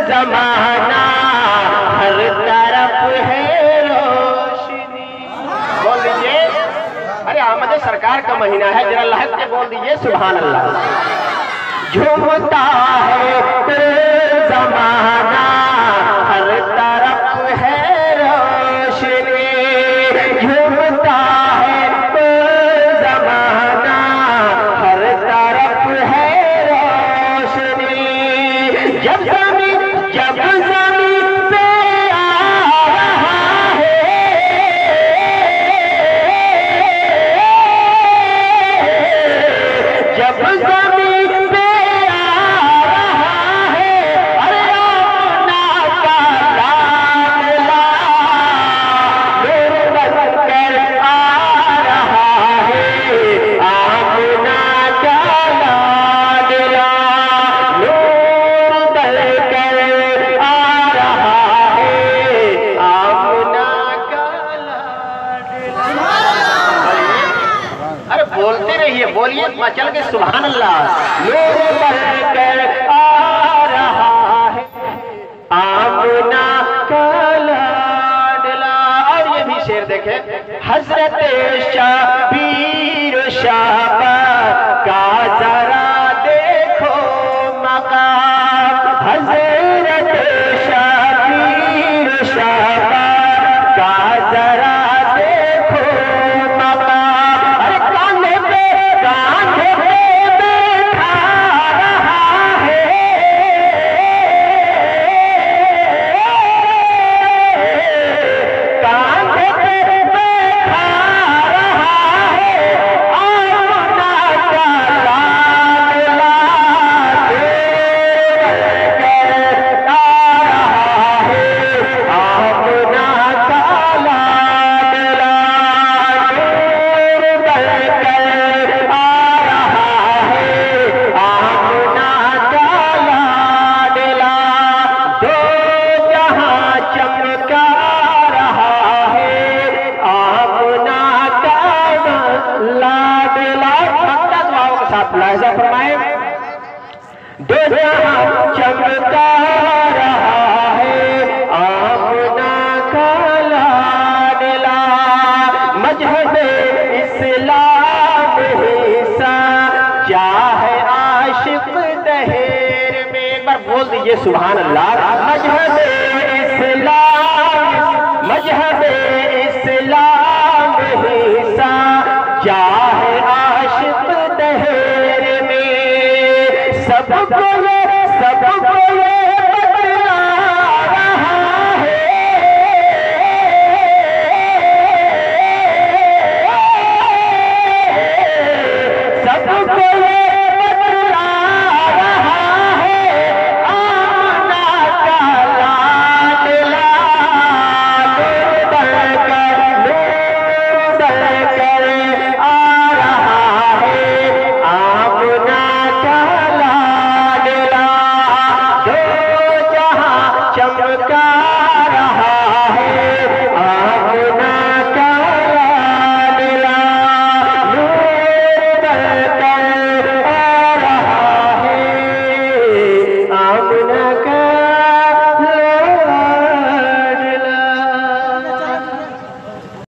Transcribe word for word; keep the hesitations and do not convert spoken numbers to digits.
जमाना हर तरफ है रोशनी। बोल दीजिए, अरे आमद सरकार का महीना है, जरा लहक के बोल दीजिए सुभान अल्लाह। झूमता है जमाना हर तरफ है रोशनी, झूमता है जमाना हर तरफ है रोशनी। जब ज़मीन जब ज़मीन पे आ रहा है, जब ज़मीन पे आ रहा है, अरे अपना का लाडला नूर बनकर आ रहा है, आमना का लाडला नूर बनकर आ रहा है, आमना का लाडला। अरे बोलते रहिए, बोलिए मचल के सुभान अल्लाह। नूर बनकर आ रहा है, आमना का लाडला। और ये भी शेर देखे, हजरत शबीर शाबा का जरा देखो मकाम, हजरत शबीर शाबा का जरा देखो मकाम। अरे कांधे पे कांधे पे बैठा रहा है, कांधे पे बैठा रहा है, आमना का लाडला नूर बनकर आ रहा है, आमना का लाडला नूर बनकर आ रहा है, आमना का लाडला। दो जहां चमका रहा है, आमना का लाडला। भक्ता दुआओं के साथ लहजा फरमाए। दो जहां चमका रहा है, आमना का लाडला। मजहब इस्लाम हिस्सा चाहे आशिक दहेर में। एक बार बोल दीजिए सुभान अल्लाह। मजहब इस्लाम मजहब इस्लाम हिस्सा चाहे आशिक दहेर में, सबको